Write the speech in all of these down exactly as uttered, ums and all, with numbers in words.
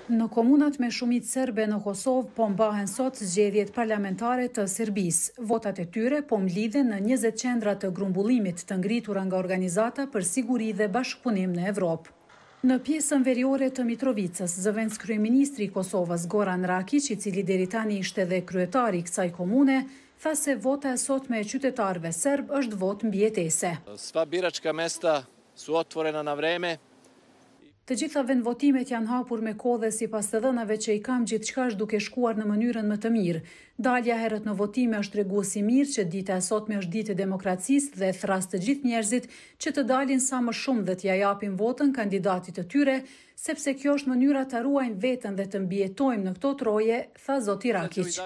Në komunat me shumicë serbe në Kosovë po mbahen sot zgjedhjet parlamentare të Serbisë. Votat e tyre po mlidhen në njëzet qendra të grumbullimit të ngritura nga Organizata për Siguri dhe Bashkëpunim në Evropë. Në pjesën veriore të Mitrovicës, zëvendës kryeministri i Kosovës Goran Rakić, i cili deri tani ishte dhe kryetari i kësaj komune, tha se vota e sotme e qytetarëve serb është votë mbijetese. Sva biračka mesta su otvorena na vreme. Të gjitha vendvotimet janë hapur me kohë dhe sipas të dhënave që i kam gjithçka është duke shkuar në mënyrën më të mirë. Dalja herët në votime është treguesi mirë që dita e sotme është ditë e demokracisë dhe thras të gjithë njerëzit që të dalin sa më shumë dhe t'ja japin votën kandidatit të tyre, sepse kjo është mënyra ta ruajnë veten dhe të mbijetojmë në këto troje, tha zoti Rakić.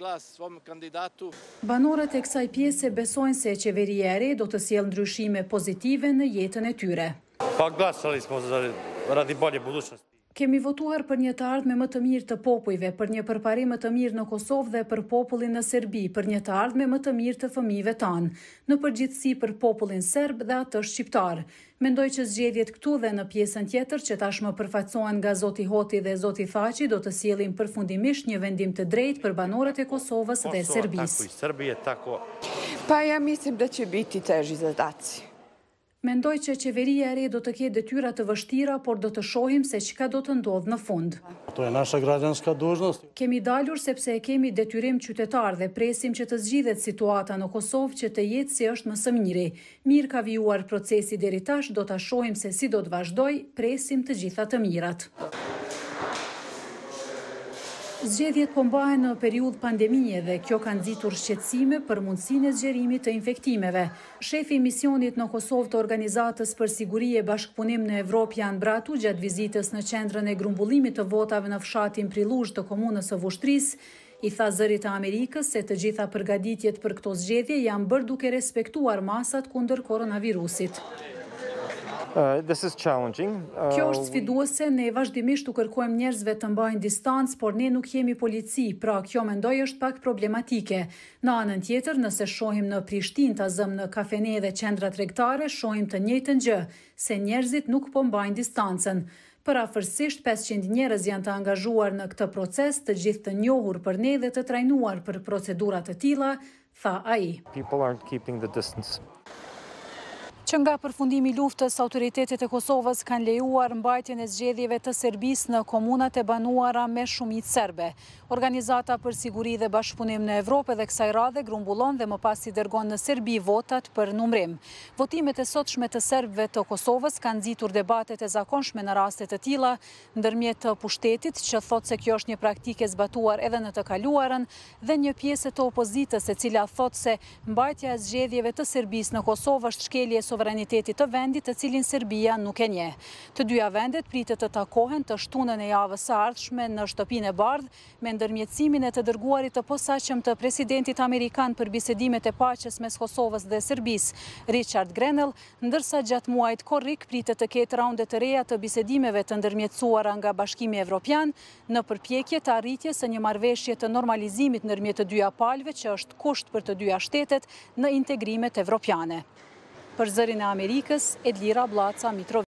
Banorët e kësaj pjese besojnë se qeveria e re do të sjellë ndryshime pozitive në jetën e tyre. Pa glasali smo za radi bolje budućnosti. Kemi votuar për një të ardhme më të mirë të popujve, për një përparim më të mirë në Kosovë dhe për popullin në Serbi, për një të ardhme më të mirë të fëmijëve tanë, në përgjithësi për popullin serb dhe atë shqiptar. Mendoj që zgjedhjet këtu dhe në pjesën tjetër që tashmë përfaqësohen nga zoti Hoti dhe zoti Thaçi do të sjellin përfundimisht një vendim të drejtë për banorët e Kosovës dhe Serbisë. Pa ja mislim da će biti teži zadaci. Mendoj që qeveria e re do të ketë detyra të vështira, por do të shohim se çka do të ndodhë në fund. To je naša građanska dužnost. Kemi dalur sepse e kemi detyrim qytetar dhe presim që të zgjidhet situata në Kosovë që të jetë si është më së miri. Mirë ka vijuar procesi deri tash, do ta shohim se si do të vazhdoj, presim të gjitha të mirat. Zgjedhjet po mbahen në periudhë pandemie dhe kjo ka nxitur shqetësime për mundësinë e zgjerimit të infektimeve. Shefi i misionit në Kosovë të Organizatës për Siguri e Bashkëpunim në Evropë Jan Bratu, gjatë vizitës në qendrën e grumbullimit të votave në fshatin Prillush të komunës së Vushtrisë, i tha zërit të Amerikës se të gjitha përgatitjet për këto zgjedhje janë bërë duke respektuar masat kundër koronavirusit. Uh, this is challenging. Uh, Kjo është sfiduese, ne vazhdimisht u kërkojmë njerëzve të mbajnë distancë, por ne nuk jemi polici, pra kjo mendoj është pak problematike. Në anën tjetër, nëse shohim në Prishtinë ta zëm në kafene dhe qendra tregtare, shohim të njëjtën gjë, se njerëzit nuk po mbajnë distancën. Përafërsisht pesëqind njerëz janë të angazhuar në këtë proces, të gjithë të njohur për ne dhe të trajnuar për procedura të tilla, tha ai. People aren't keeping the distance. Që nga përfundimi i luftës, autoritetet e Kosovës kanë lejuar mbajtjen e zgjedhjeve të Serbisë në komunat e banuara me shumicë serbe. Organizata për Siguri dhe Bashkëpunim në Evropë dhe kësaj radhe grumbullon dhe më pas i dërgon në Serbi votat për numrim. Votimet e sotshme të serbëve të Kosovës kanë nxitur debatet e zakonshme në raste të tilla, ndërmjet të pushtetit që thotë se kjo është një praktikë e zbatuar edhe në të kaluarën dhe një pjesë të opozitës e cila thotë se mbajtja e zgjedhjeve të Serbisë në Kosovë është shkelje sovranitetit të vendit të cilin Serbia nuk e njeh. Të dyja vendet pritet të takohen të shtunën e javës së ardhshme në shtëpinë e Bardhë me ndërmjetësimin e të dërguarit të posaçëm të presidentit amerikan për bisedimet e paqes mes Kosovës dhe Serbisë, Richard Grenell, ndërsa gjatë muajit korrik pritet të ketë raunde të reja të bisedimeve të ndërmjetësuara nga Bashkimi Evropian në përpjekje të arritjes së një marrëveshje të normalizimit ndërmjet të dyja palëve që është kusht për të dyja shtetet në integrimet evropiane. Për zërin e Amerikës, Edlira Blaca, Mitrovica.